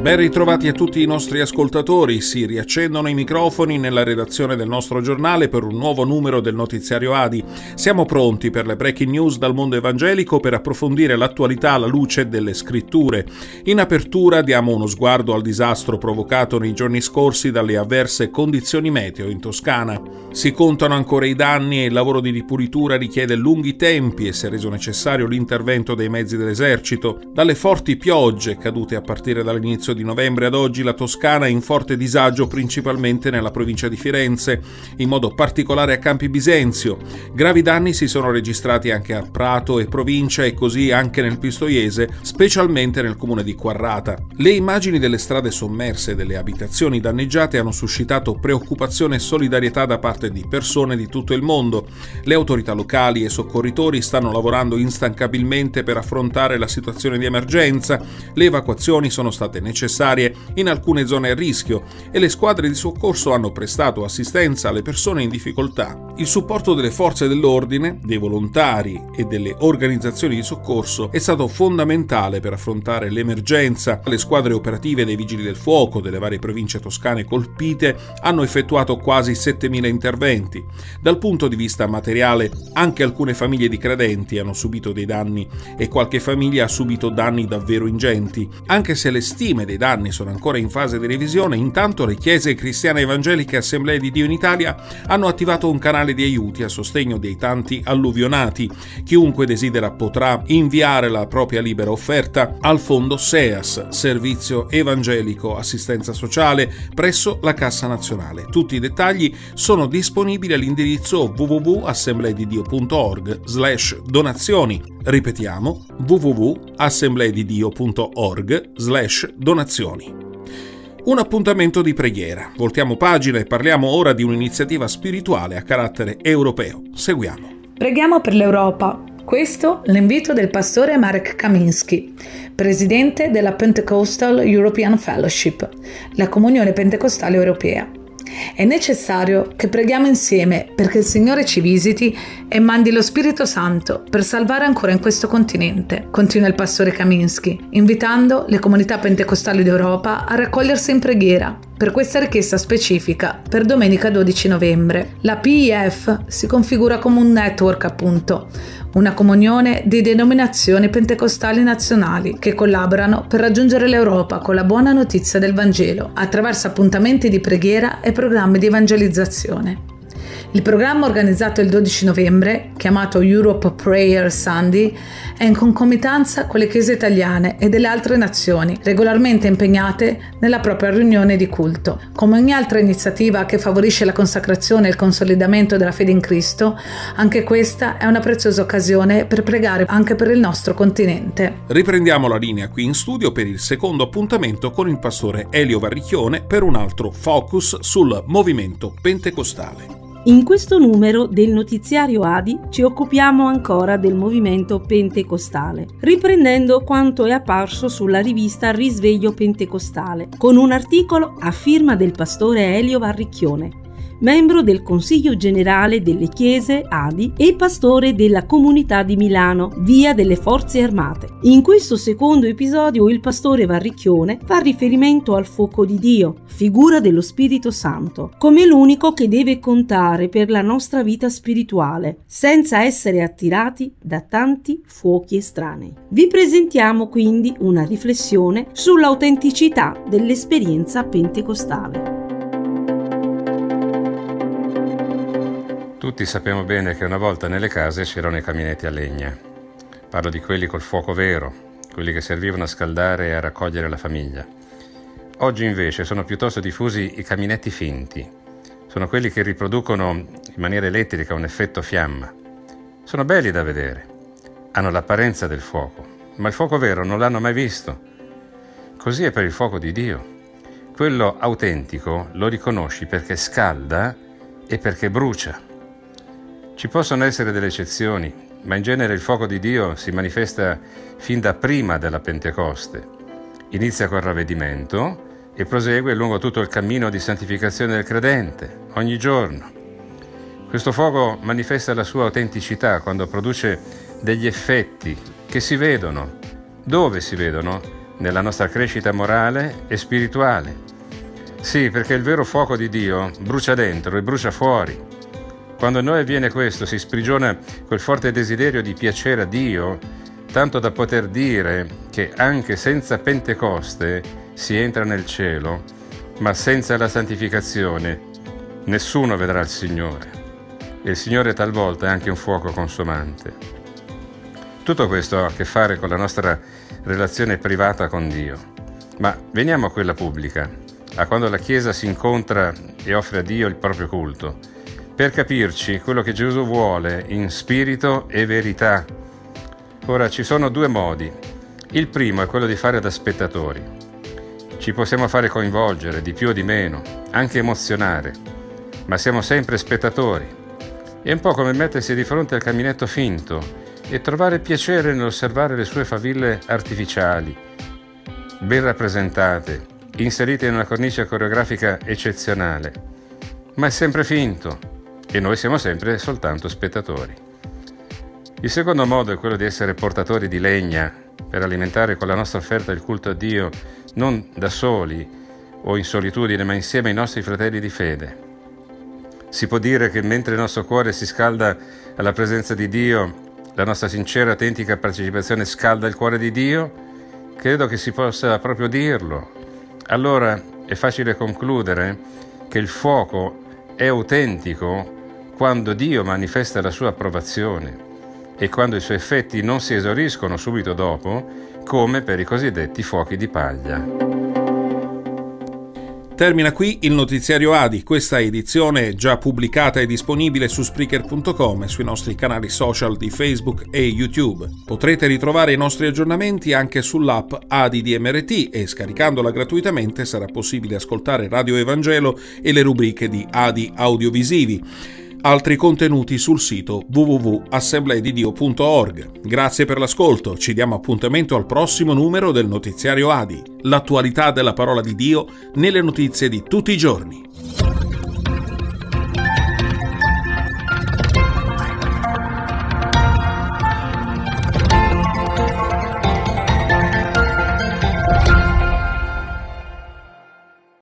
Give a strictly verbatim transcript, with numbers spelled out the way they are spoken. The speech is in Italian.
Ben ritrovati a tutti i nostri ascoltatori, si riaccendono i microfoni nella redazione del nostro giornale per un nuovo numero del notiziario A D I. Siamo pronti per le breaking news dal mondo evangelico per approfondire l'attualità alla luce delle scritture. In apertura diamo uno sguardo al disastro provocato nei giorni scorsi dalle avverse condizioni meteo in Toscana. Si contano ancora i danni e il lavoro di ripulitura richiede lunghi tempi e si è reso necessario l'intervento dei mezzi dell'esercito. Dalle forti piogge cadute a partire dall'inizio di novembre ad oggi la Toscana è in forte disagio principalmente nella provincia di Firenze, in modo particolare a Campi Bisenzio. Gravi danni si sono registrati anche a Prato e provincia e così anche nel Pistoiese, specialmente nel comune di Quarrata. Le immagini delle strade sommerse e delle abitazioni danneggiate hanno suscitato preoccupazione e solidarietà da parte di persone di tutto il mondo. Le autorità locali e soccorritori stanno lavorando instancabilmente per affrontare la situazione di emergenza. Le evacuazioni sono state necessarie necessarie in alcune zone a rischio e le squadre di soccorso hanno prestato assistenza alle persone in difficoltà. Il supporto delle forze dell'ordine, dei volontari e delle organizzazioni di soccorso è stato fondamentale per affrontare l'emergenza. Le squadre operative dei vigili del fuoco delle varie province toscane colpite hanno effettuato quasi settemila interventi. Dal punto di vista materiale, anche alcune famiglie di credenti hanno subito dei danni e qualche famiglia ha subito danni davvero ingenti. Anche se le stime dei danni sono ancora in fase di revisione, intanto le chiese cristiane evangeliche Assemblee di Dio in Italia hanno attivato un canale di aiuti a sostegno dei tanti alluvionati. Chiunque desidera potrà inviare la propria libera offerta al fondo S E A S, Servizio Evangelico Assistenza Sociale, presso la Cassa Nazionale. Tutti i dettagli sono disponibili all'indirizzo w w w punto assembleedidio punto org slash donazioni. Ripetiamo, w w w punto assembleedidio punto org slash donazioni. Un appuntamento di preghiera. Voltiamo pagina e parliamo ora di un'iniziativa spirituale a carattere europeo. Seguiamo. Preghiamo per l'Europa. Questo è l'invito del pastore Marek Kamiński, presidente della Pentecostal European Fellowship, la comunione pentecostale europea. È necessario che preghiamo insieme perché il Signore ci visiti e mandi lo Spirito Santo per salvare ancora in questo continente, continua il pastore Kamiński, invitando le comunità pentecostali d'Europa a raccogliersi in preghiera per questa richiesta specifica per domenica dodici novembre. La P I F si configura come un network, appunto, una comunione di denominazioni pentecostali nazionali che collaborano per raggiungere l'Europa con la buona notizia del Vangelo attraverso appuntamenti di preghiera e programmi di evangelizzazione. Il programma organizzato il dodici novembre, chiamato Europe Prayer Sunday, è in concomitanza con le chiese italiane e delle altre nazioni, regolarmente impegnate nella propria riunione di culto. Come ogni altra iniziativa che favorisce la consacrazione e il consolidamento della fede in Cristo, anche questa è una preziosa occasione per pregare anche per il nostro continente. Riprendiamo la linea qui in studio per il secondo appuntamento con il pastore Elio Varricchione per un altro focus sul movimento pentecostale. In questo numero del notiziario A D I ci occupiamo ancora del movimento pentecostale, riprendendo quanto è apparso sulla rivista Risveglio Pentecostale, con un articolo a firma del pastore Elio Varricchione, membro del Consiglio Generale delle Chiese A D I e pastore della Comunità di Milano, Via delle Forze Armate. In questo secondo episodio il pastore Varricchione fa riferimento al fuoco di Dio, figura dello Spirito Santo, come l'unico che deve contare per la nostra vita spirituale, senza essere attirati da tanti fuochi estranei. Vi presentiamo quindi una riflessione sull'autenticità dell'esperienza pentecostale. Tutti sappiamo bene che una volta nelle case c'erano i caminetti a legna. Parlo di quelli col fuoco vero, quelli che servivano a scaldare e a raccogliere la famiglia. Oggi invece sono piuttosto diffusi i caminetti finti. Sono quelli che riproducono in maniera elettrica un effetto fiamma. Sono belli da vedere, hanno l'apparenza del fuoco, ma il fuoco vero non l'hanno mai visto. Così è per il fuoco di Dio. Quello autentico lo riconosci perché scalda e perché brucia. Ci possono essere delle eccezioni, ma in genere il fuoco di Dio si manifesta fin da prima della Pentecoste. Inizia col ravvedimento e prosegue lungo tutto il cammino di santificazione del credente, ogni giorno. Questo fuoco manifesta la sua autenticità quando produce degli effetti che si vedono. Dove si vedono? nella nostra crescita morale e spirituale. Sì, perché il vero fuoco di Dio brucia dentro e brucia fuori. Quando a noi avviene questo, si sprigiona quel forte desiderio di piacere a Dio, tanto da poter dire che anche senza Pentecoste si entra nel cielo, ma senza la santificazione nessuno vedrà il Signore. E il Signore talvolta è anche un fuoco consumante. Tutto questo ha a che fare con la nostra relazione privata con Dio. Ma veniamo a quella pubblica, a quando la Chiesa si incontra e offre a Dio il proprio culto, per capirci quello che Gesù vuole in spirito e verità. Ora, ci sono due modi. Il primo è quello di fare da spettatori. Ci possiamo fare coinvolgere, di più o di meno, anche emozionare, ma siamo sempre spettatori. È un po' come mettersi di fronte al caminetto finto e trovare piacere nell'osservare le sue faville artificiali, ben rappresentate, inserite in una cornice coreografica eccezionale. Ma è sempre finto e noi siamo sempre soltanto spettatori. Il secondo modo è quello di essere portatori di legna per alimentare con la nostra offerta il culto a Dio, non da soli o in solitudine, ma insieme ai nostri fratelli di fede. Si può dire che mentre il nostro cuore si scalda alla presenza di Dio, la nostra sincera e autentica partecipazione scalda il cuore di Dio? Credo che si possa proprio dirlo. Allora è facile concludere che il fuoco è autentico quando Dio manifesta la sua approvazione e quando i suoi effetti non si esauriscono subito dopo, come per i cosiddetti fuochi di paglia. Termina qui il notiziario A D I. Questa edizione è già pubblicata e disponibile su Spreaker punto com e sui nostri canali social di Facebook e YouTube. Potrete ritrovare i nostri aggiornamenti anche sull'app A D I di M R T e scaricandola gratuitamente sarà possibile ascoltare Radio Evangelo e le rubriche di A D I audiovisivi. Altri contenuti sul sito w w w punto assemblee di dio punto org. Grazie per l'ascolto, ci diamo appuntamento al prossimo numero del notiziario A D I, l'attualità della parola di Dio nelle notizie di tutti i giorni.